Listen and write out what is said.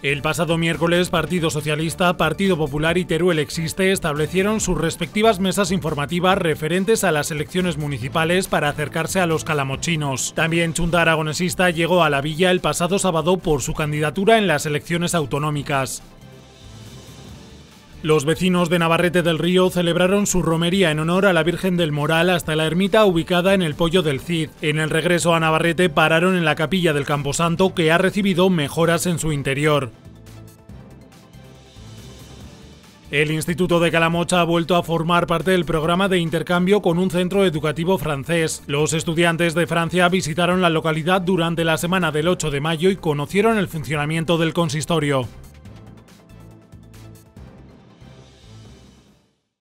El pasado miércoles, Partido Socialista, Partido Popular y Teruel Existe establecieron sus respectivas mesas informativas referentes a las elecciones municipales para acercarse a los calamochinos. También Chunta Aragonesista llegó a la villa el pasado sábado por su candidatura en las elecciones autonómicas. Los vecinos de Navarrete del Río celebraron su romería en honor a la Virgen del Moral hasta la ermita ubicada en el Poyo del Cid. En el regreso a Navarrete pararon en la capilla del Camposanto, que ha recibido mejoras en su interior. El Instituto de Calamocha ha vuelto a formar parte del programa de intercambio con un centro educativo francés. Los estudiantes de Francia visitaron la localidad durante la semana del 8 de mayo y conocieron el funcionamiento del consistorio.